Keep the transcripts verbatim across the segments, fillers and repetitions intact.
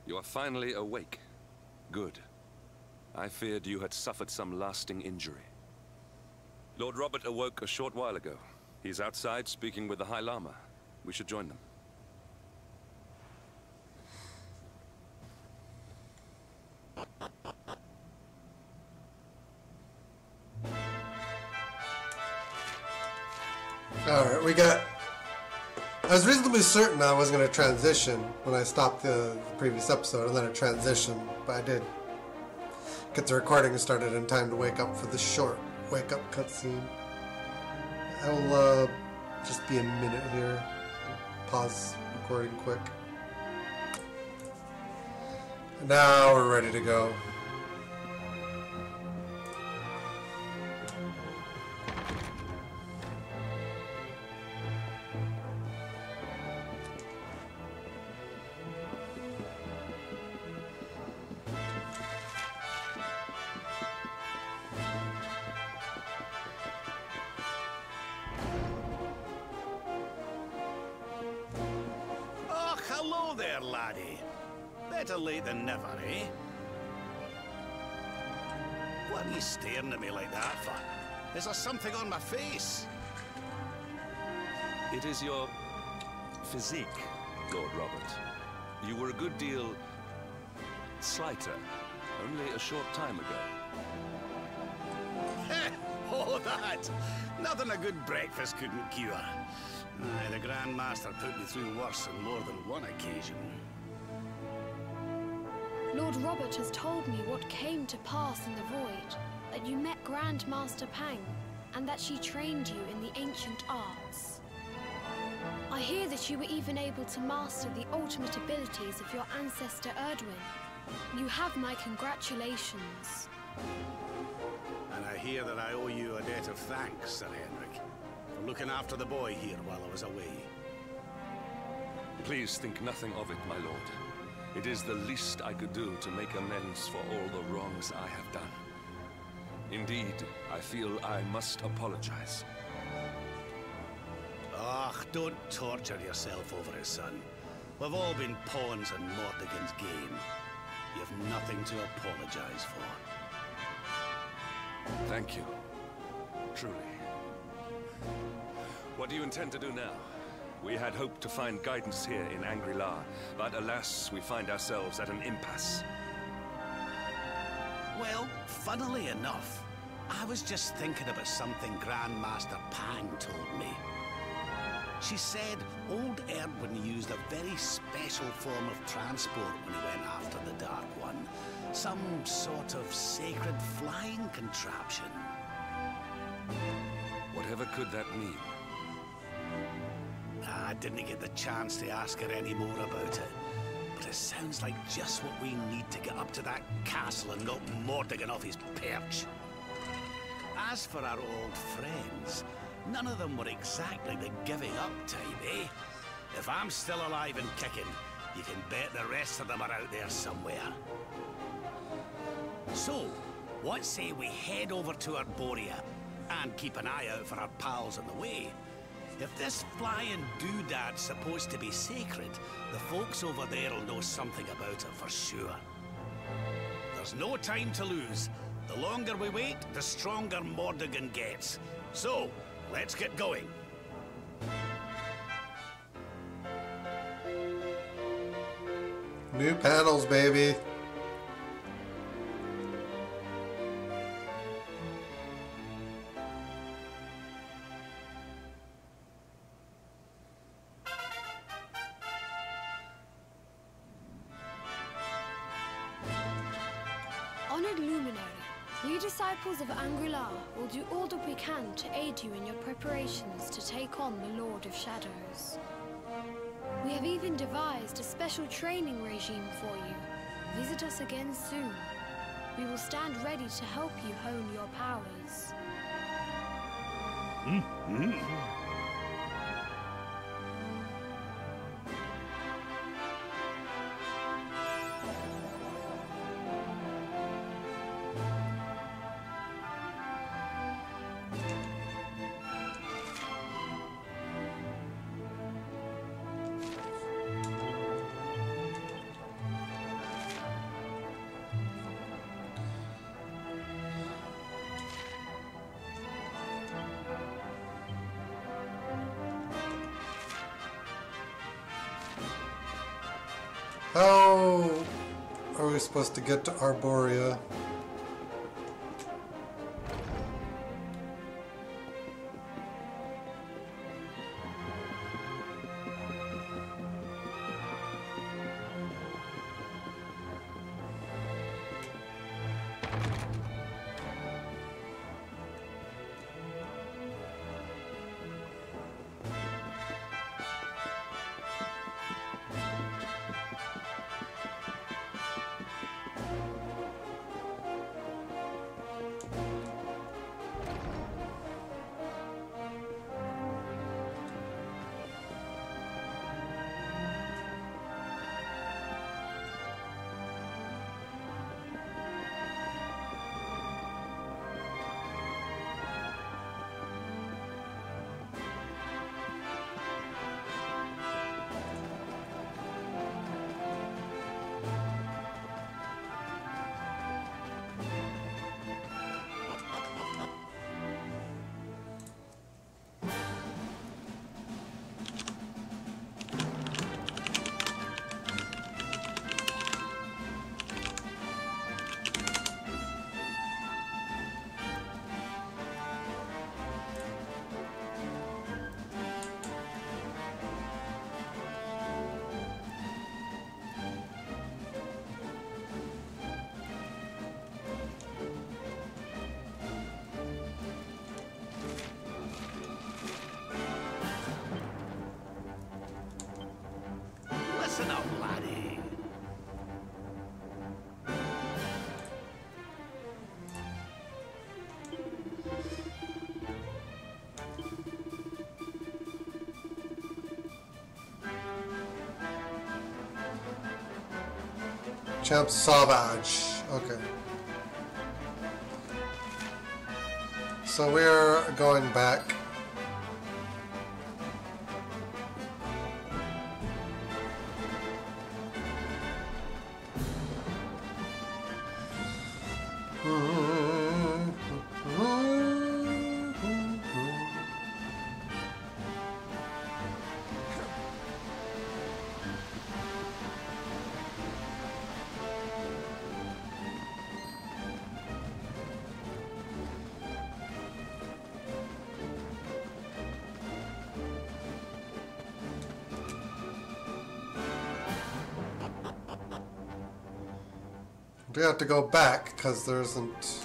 You are finally awake. Good. I feared you had suffered some lasting injury. Lord Robert awoke a short while ago. He's outside speaking with the High Lama. We should join them. Alright, we got... I was reasonably certain I was going to transition when I stopped the, the previous episode, and then it transitioned, but I did get the recording started in time to wake up for the short wake-up cutscene. I will uh, just be a minute here. Pause recording quick. And now we're ready to go. Hello there, laddie. Better late than never, eh? What are you staring at me like that for? Is there something on my face? It is your physique, Lord Robert. You were a good deal slighter only a short time ago. Oh, that! Nothing a good breakfast couldn't cure. Aye, the Grand Master put me through worse on more than one occasion. Lord Robert has told me what came to pass in the Void, that you met Grand Master Pang, and that she trained you in the ancient arts. I hear that you were even able to master the ultimate abilities of your ancestor Erdwin. You have my congratulations. And I hear that I owe you a debt of thanks, Sir Henrik, for looking after the boy here while I was away. Please think nothing of it, my lord. It is the least I could do to make amends for all the wrongs I have done. Indeed, I feel I must apologize. Ach, don't torture yourself over it, son. We've all been pawns in Mordegon's game. You've nothing to apologize for. Thank you. Truly. What do you intend to do now? We had hoped to find guidance here in Angri-La, but alas, we find ourselves at an impasse. Well, funnily enough, I was just thinking about something Grandmaster Pang told me. She said old Erdwin used a very special form of transport when he went after the Dark One. Some sort of sacred flying contraption. Whatever could that mean? I didn't get the chance to ask her any more about it. But it sounds like just what we need to get up to that castle and knock Mordegon off his perch. As for our old friends, none of them were exactly the giving up type, eh? If I'm still alive and kicking, you can bet the rest of them are out there somewhere. So, what say we head over to Arborea and keep an eye out for our pals on the way? If this flying doodad's supposed to be sacred, the folks over there'll know something about it for sure. There's no time to lose. The longer we wait, the stronger Mordegon gets. So, let's get going. New panels, baby. Honored Luminary, we disciples of Angri-La will do all that we can to aid you in your preparations to take on the Lord of Shadows. We have even devised a special training regime for you. Visit us again soon. We will stand ready to help you hone your powers. Mm-hmm. How are we supposed to get to Arborea? Listen up, laddie. Champ Sauvage. Okay. So we're going back. We have to go back because there isn't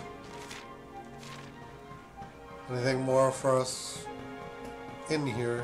anything more for us in here.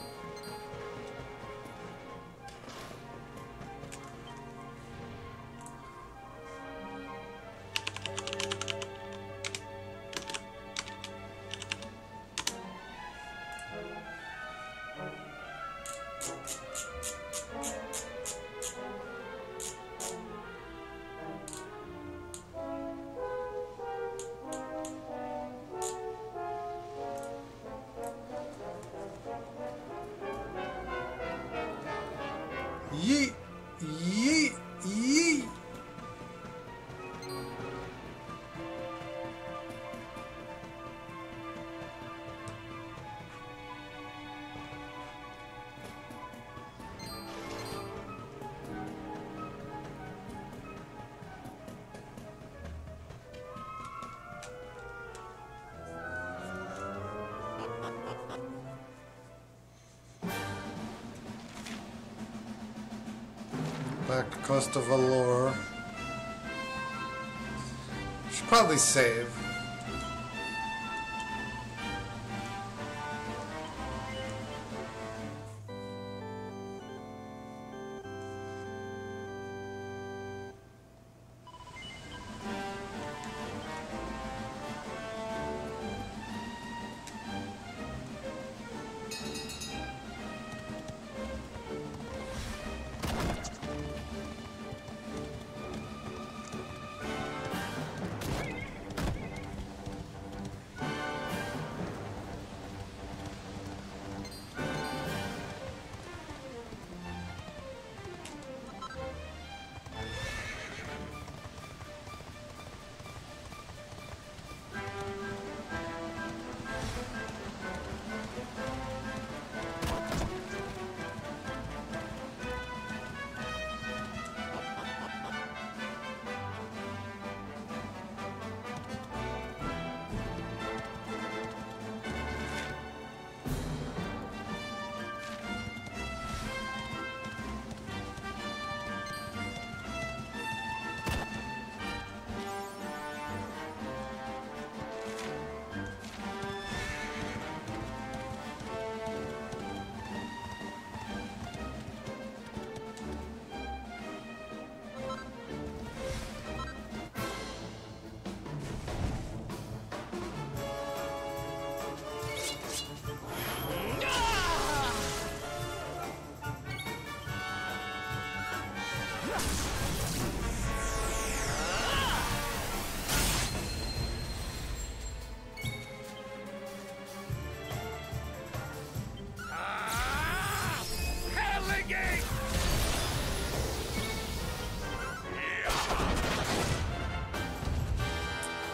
Yeet, yeet, yeet. Back to Costa Valor. Should probably save.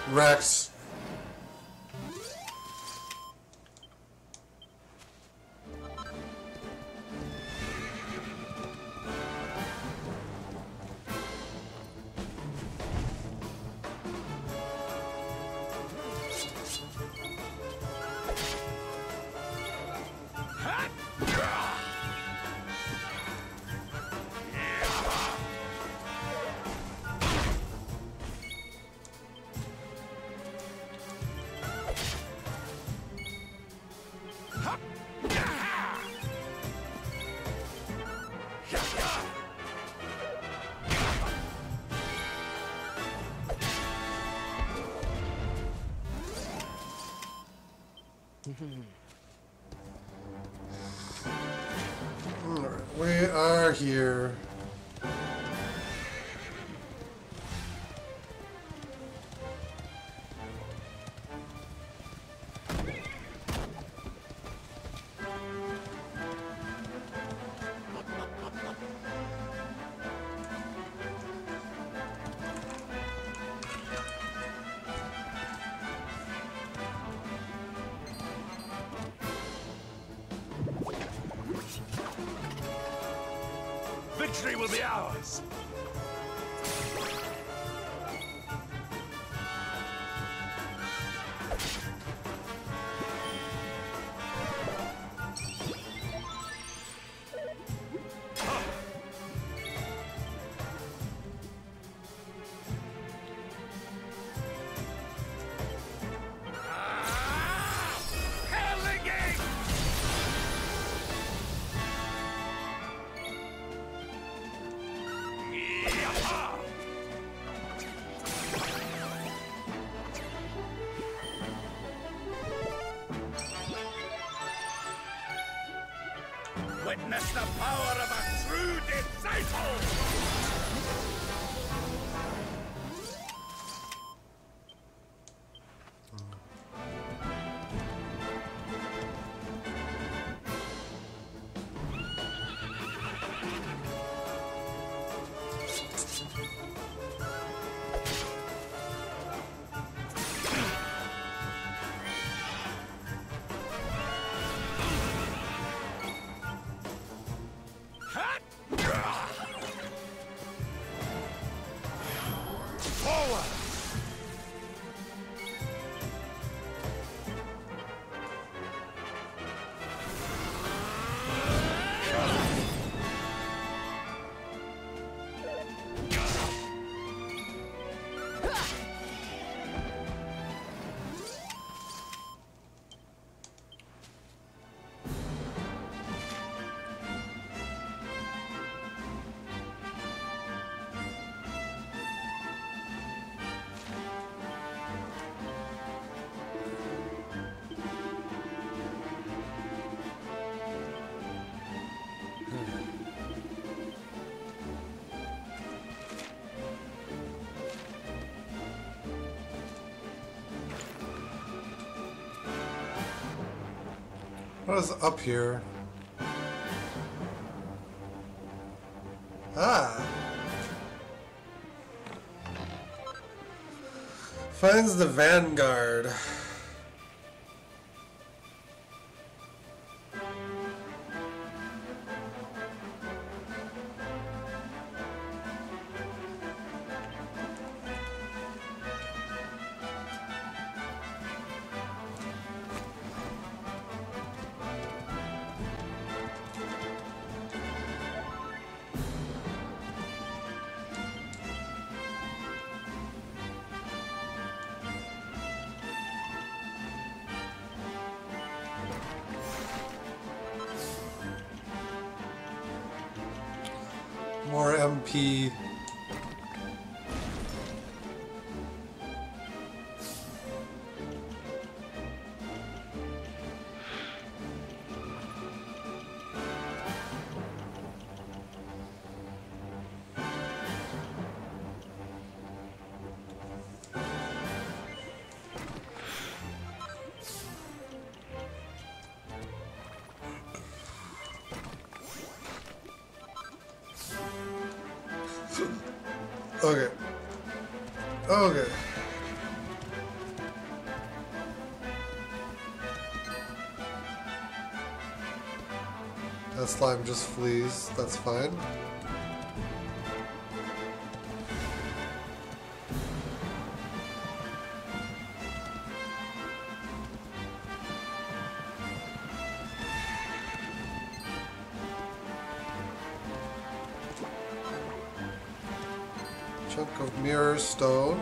Rex. We are here. Victory will be ours! Witness the power of a true disciple! What is up here? Ah. Finds the Vanguard. More M P. Okay. Okay. That slime just flees. That's fine. Chunk of mirror stone.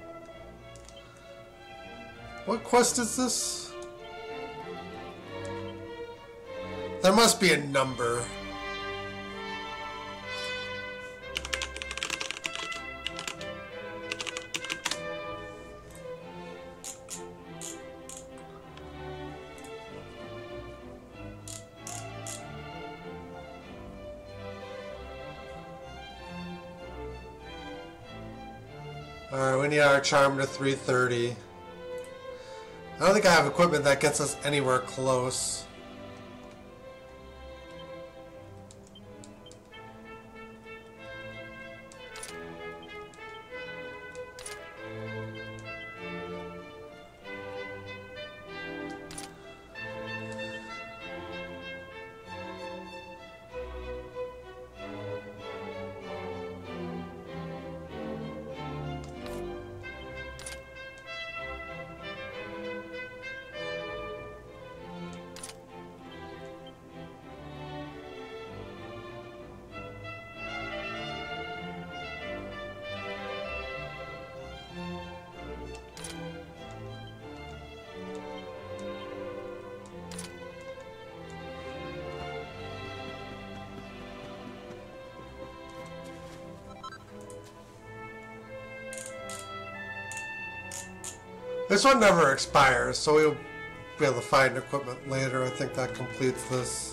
What quest is this? There must be a number. Alright, we need our charm to three thirty. I don't think I have equipment that gets us anywhere close. This one never expires, so we'll be able to find equipment later. I think that completes this.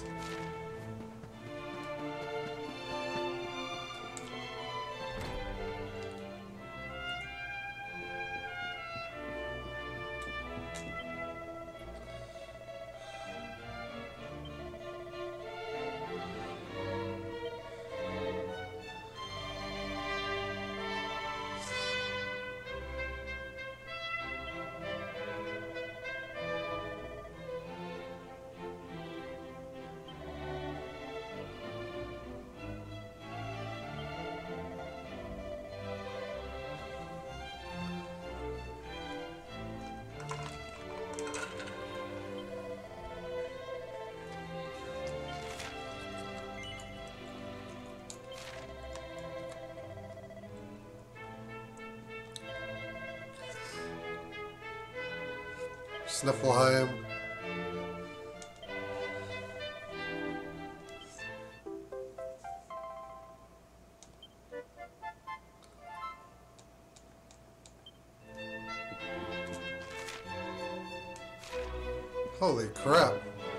Sniffleheim. Holy crap.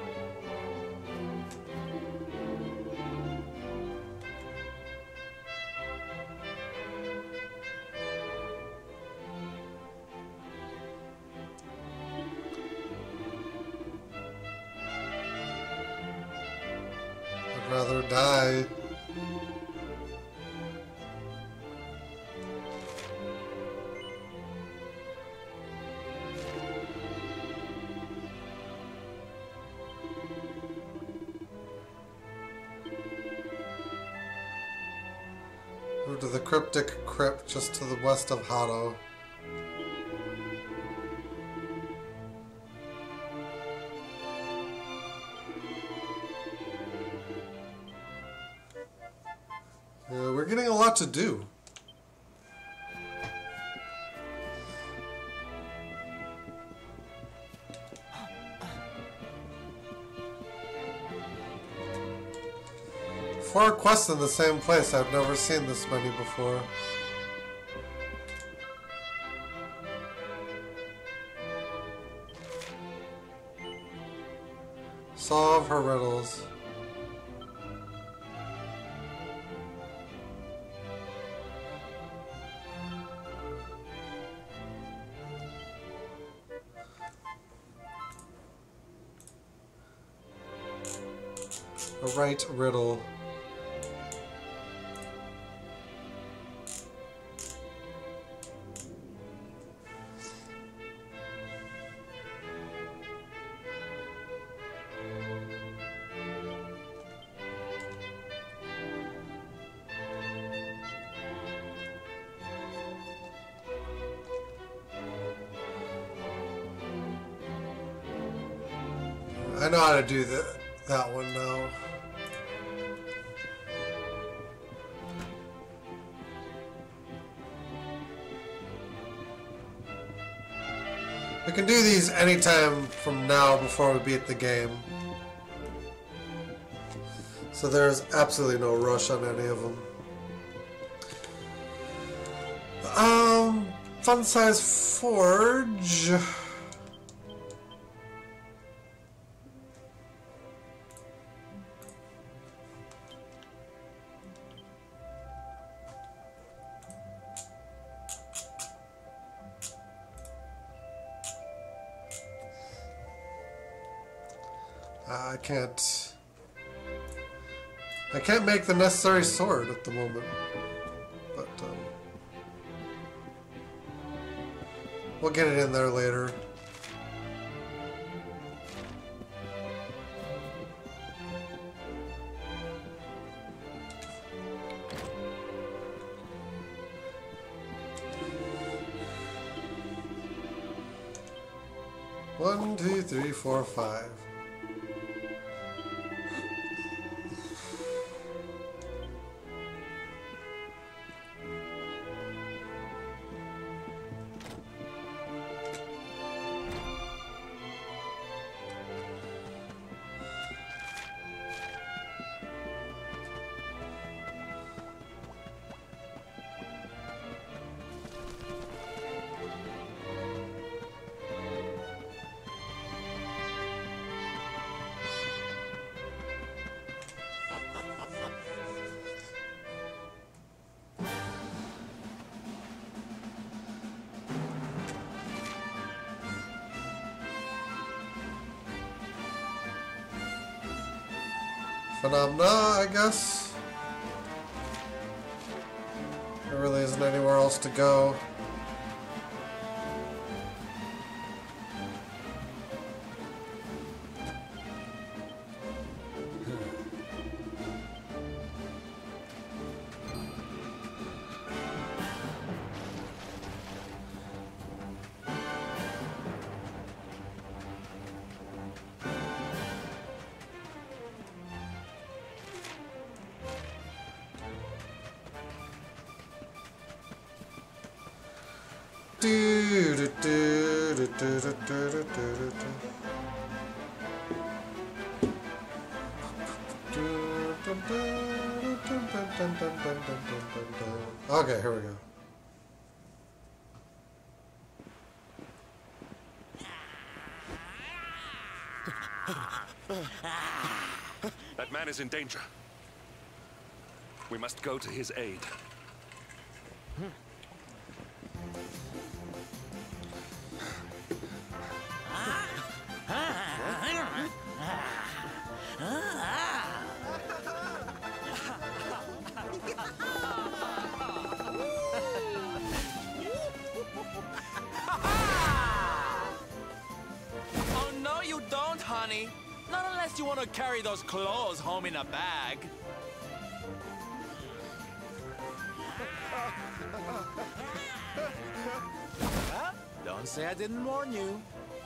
I'd rather die. Move to the Cryptic Crypt just to the west of Hado. Uh, we're getting a lot to do. Four quests in the same place. I've never seen this many before. Solve her riddles. A right riddle. I know how to do that, that one now. We can do these anytime from now before we beat the game. So there's absolutely no rush on any of them. Um, Fun Size Forge. I can't. I can't make the necessary sword at the moment, but um, we'll get it in there later. One, two, three, four, five. Phenomena, I guess. There really isn't anywhere else to go. Do, do, do, do, do, do, do, do, do, do. Okay, here we go. That man is in danger. We must go to his aid. Oh, no, you don't, honey. Not unless you want to carry those claws home in a bag. Well, don't say I didn't warn you.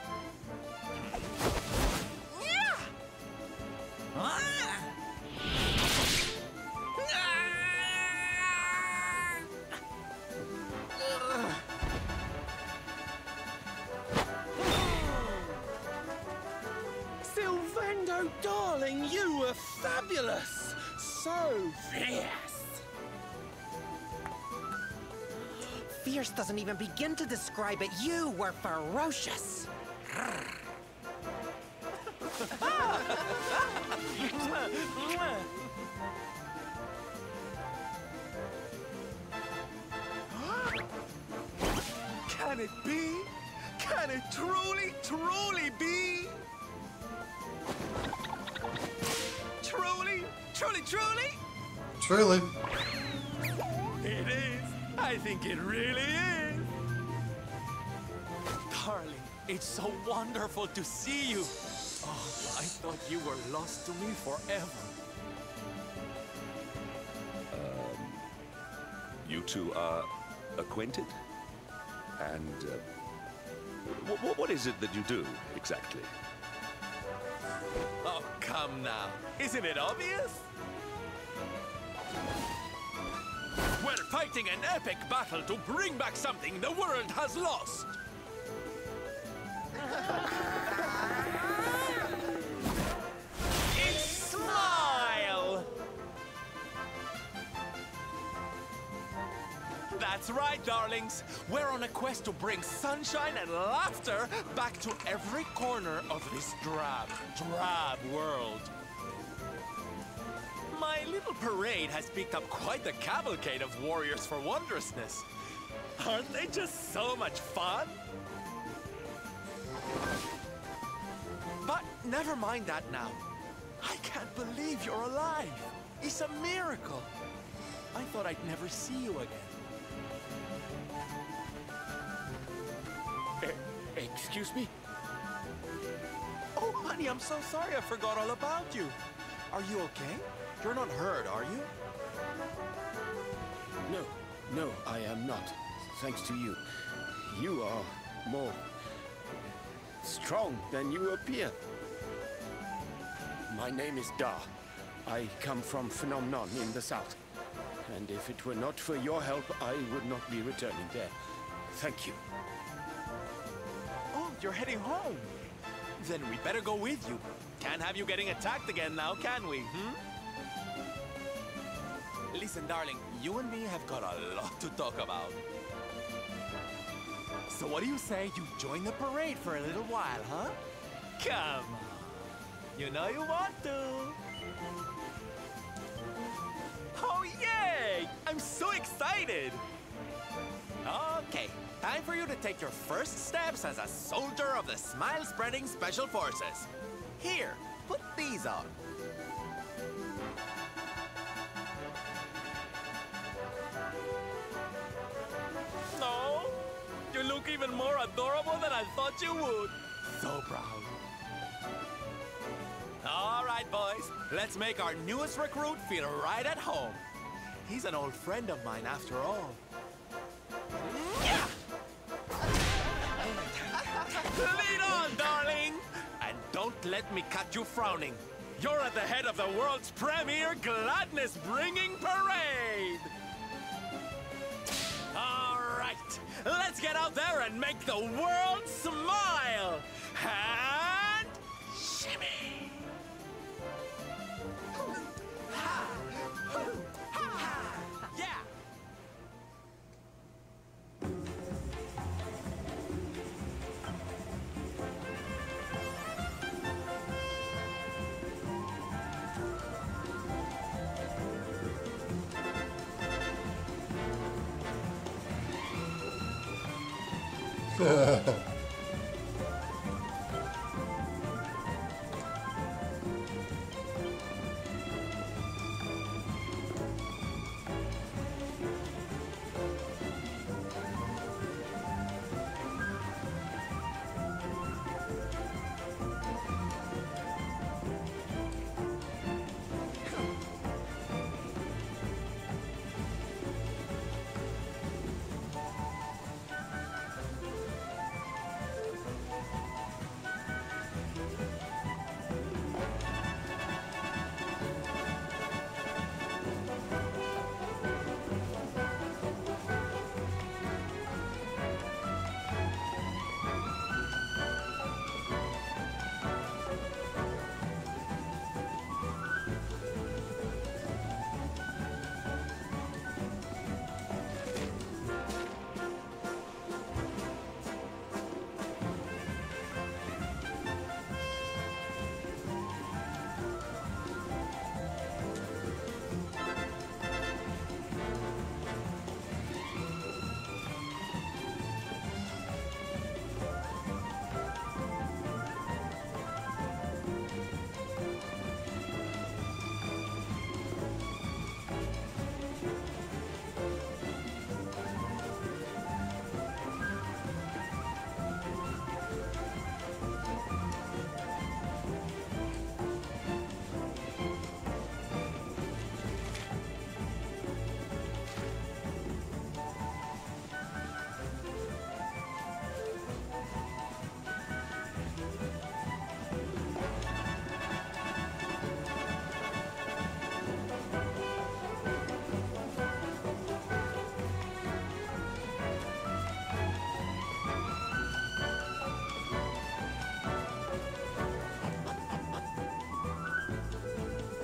Sylvando, darling, you were fabulous. So fierce. Fierce doesn't even begin to describe it. You were ferocious. Can it be? Can it truly, truly be? Truly, truly, truly? Truly. It is. I think it really is. Darling, it's so wonderful to see you. Oh, I thought you were lost to me forever. Um, you two are acquainted? And uh, what, what is it that you do, exactly? Oh, come now. Isn't it obvious? We're fighting an epic battle to bring back something the world has lost. It's Smile! That's right, darlings. We're on a quest to bring sunshine and laughter back to every corner of this drab, drab world. My little parade has picked up quite the cavalcade of warriors for wondrousness. Aren't they just so much fun? But never mind that now. I can't believe you're alive. It's a miracle. I thought I'd never see you again. E- excuse me? Oh, honey, I'm so sorry. I forgot all about you. Are you okay? You're not hurt, are you? No, no, I am not. Thanks to you. You are more strong than you appear. My name is Da. I come from Phenomenon in the south. And if it were not for your help, I would not be returning there. Thank you. Oh, you're heading home. Then we better go with you. Can't have you getting attacked again now, can we, hmm? Listen, darling, you and me have got a lot to talk about. So what do you say you join the parade for a little while, huh? Come on. You know you want to. Oh, yay! I'm so excited! Okay, time for you to take your first steps as a soldier of the Smile-Spreading Special Forces. Here, put these on. No, you look even more adorable than I thought you would. So proud. All right, boys. Let's make our newest recruit feel right at home. He's an old friend of mine after all. Yeah! Lead on, darling! And don't let me catch you frowning. You're at the head of the world's premier gladness-bringing parade! All right, let's get out there and make the world smile! And shimmy! Yeah!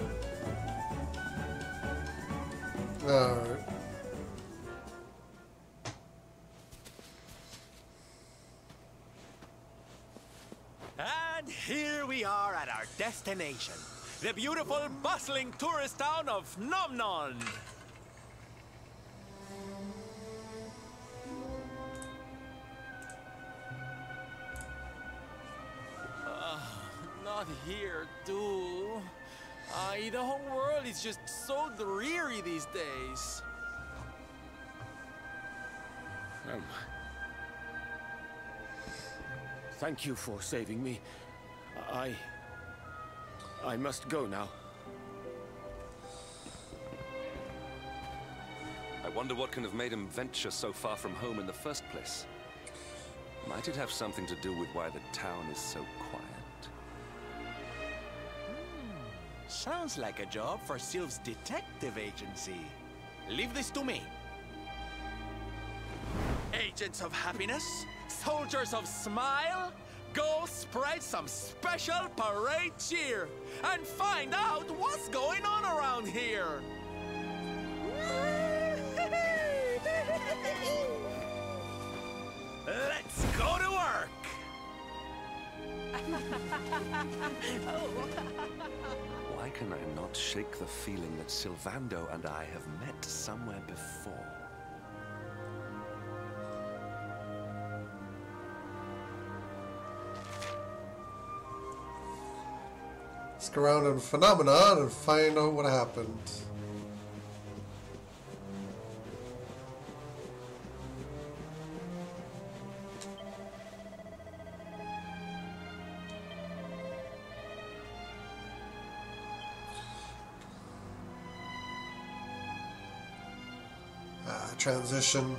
Alright. destination. The beautiful, bustling tourist town of Phnom Nong. Uh, not here, too. Uh, the whole world is just so dreary these days. Um, thank you for saving me. I... I must go now. I wonder what can have made him venture so far from home in the first place. Might it have something to do with why the town is so quiet? Sounds like a job for Sylve's detective agency. Leave this to me. Agents of happiness, soldiers of smile, go spread some special parade cheer and find out what's going on around here. Let's go to work. Why can I not shake the feeling that Sylvando and I have met somewhere before? Let's go around in Phenomenon and find out what happened. Ah, transition.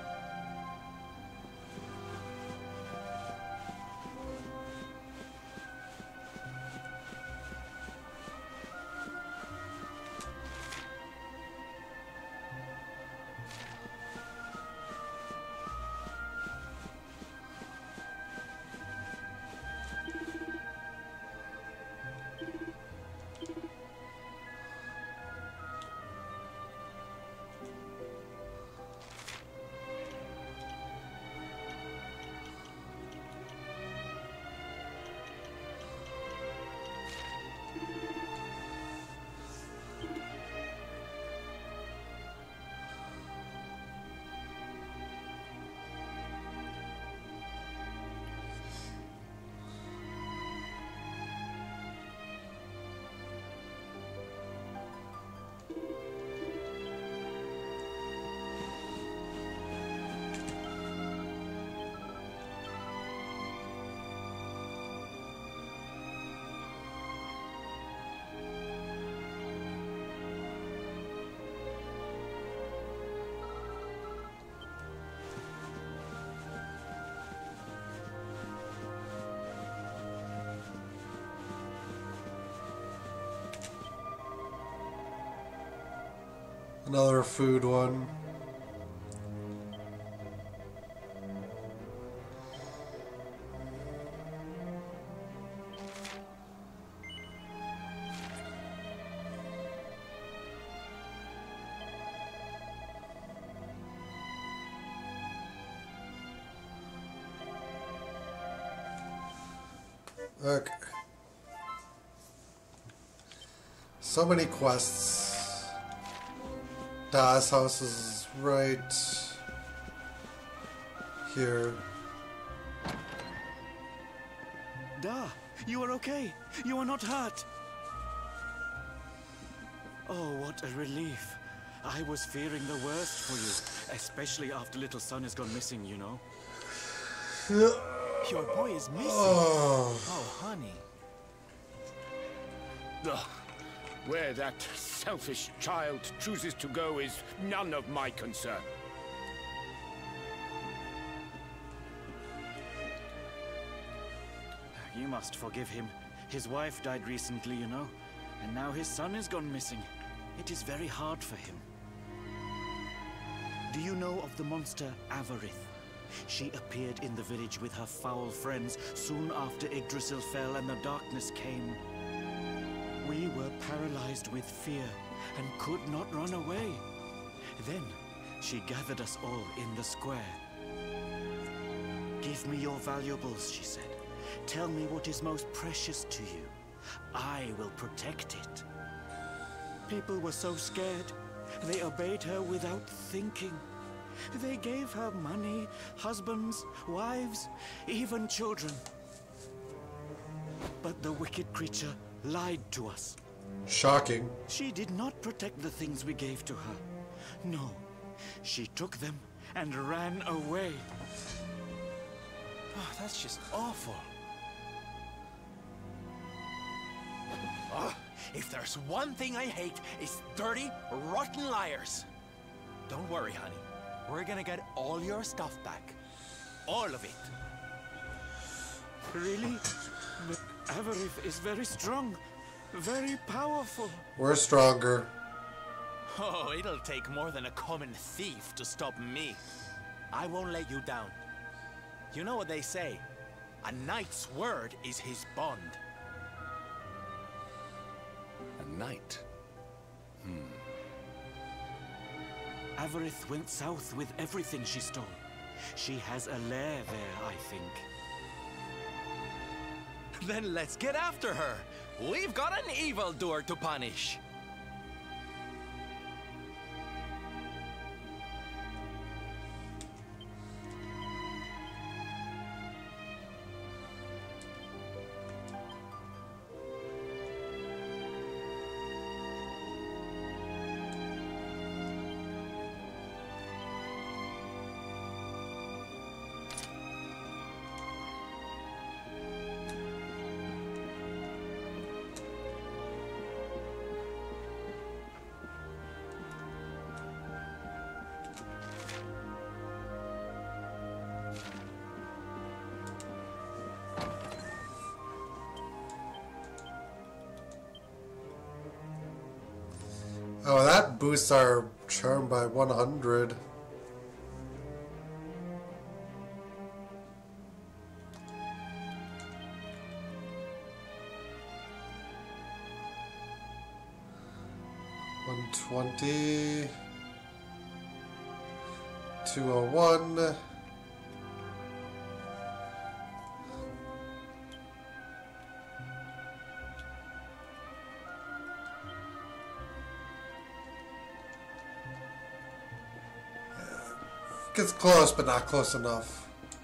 Another food one. Okay. So many quests. Das house is right here. Da, you are okay. You are not hurt. Oh, what a relief. I was fearing the worst for you, especially after little son has gone missing, you know. Your boy is missing. Oh, Oh, honey. Ugh. Where that selfish child chooses to go is none of my concern. You must forgive him. His wife died recently, you know, and now his son has gone missing. It is very hard for him. Do you know of the monster Avarith? She appeared in the village with her foul friends soon after Yggdrasil fell and the darkness came. We were paralyzed with fear and could not run away. Then she gathered us all in the square. "Give me your valuables," she said. "Tell me what is most precious to you." I will protect it. People were so scared. They obeyed her without thinking. They gave her money, husbands, wives, even children. But the wicked creature lied to us. Shocking. She did not protect the things we gave to her. No, she took them and ran away. Oh, that's just awful. Oh, if there's one thing I hate, it's dirty, rotten liars. Don't worry, honey. We're gonna get all your stuff back. All of it. Really? But Avarith is very strong, very powerful. We're stronger. Oh, it'll take more than a common thief to stop me. I won't let you down. You know what they say? A knight's word is his bond. A knight? Hmm. Avarith went south with everything she stole. She has a lair there, I think. Then let's get after her. We've got an evildoer to punish. Oh, that boosts our charm by one hundred. one twenty. two oh one. Gets close, but not close enough.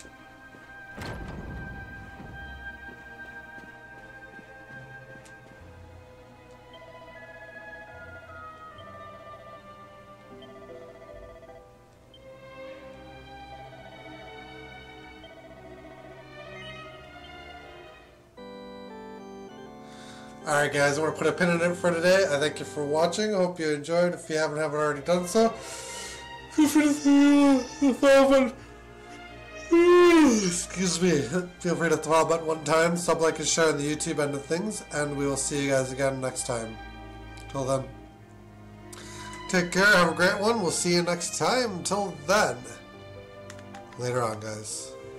Alright guys, I want to put a pin in it for today. I thank you for watching. I hope you enjoyed. If you haven't, haven't already done so, feel free to the follow button. Excuse me. Feel free to hit the follow button one time, sub, like, and share on the YouTube end of things, and we will see you guys again next time. Till then, take care. Have a great one. We'll see you next time. Till then, later on, guys.